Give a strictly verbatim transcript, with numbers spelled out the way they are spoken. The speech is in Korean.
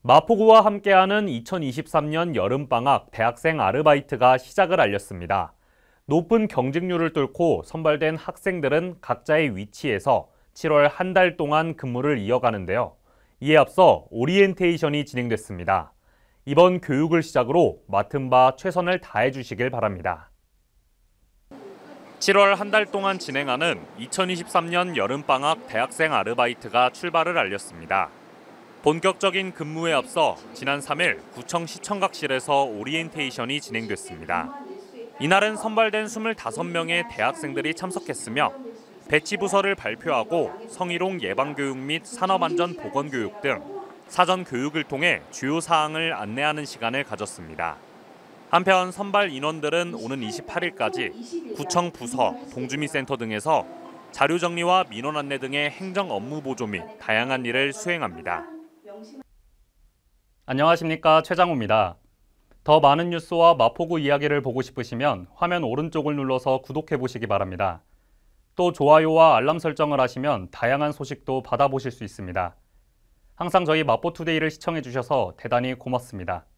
마포구와 함께하는 이천이십삼 년 여름방학 대학생 아르바이트가 시작을 알렸습니다. 높은 경직률을 뚫고 선발된 학생들은 각자의 위치에서 칠월 한 달 동안 근무를 이어가는데요. 이에 앞서 오리엔테이션이 진행됐습니다. 이번 교육을 시작으로 맡은 바 최선을 다해 주시길 바랍니다. 칠월 한 달 동안 진행하는 이천이십삼 년 여름방학 대학생 아르바이트가 출발을 알렸습니다. 본격적인 근무에 앞서 지난 삼 일 구청 시청각실에서 오리엔테이션이 진행됐습니다. 이날은 선발된 이십오 명의 대학생들이 참석했으며 배치 부서를 발표하고 성희롱 예방교육 및 산업안전 보건교육 등 사전 교육을 통해 주요 사항을 안내하는 시간을 가졌습니다. 한편 선발 인원들은 오는 이십팔 일까지 구청 부서, 동주민센터 등에서 자료 정리와 민원 안내 등의 행정 업무 보조 및 다양한 일을 수행합니다. 안녕하십니까, 최장우입니다. 더 많은 뉴스와 마포구 이야기를 보고 싶으시면 화면 오른쪽을 눌러서 구독해 보시기 바랍니다. 또 좋아요와 알람 설정을 하시면 다양한 소식도 받아보실 수 있습니다. 항상 저희 마포투데이를 시청해 주셔서 대단히 고맙습니다.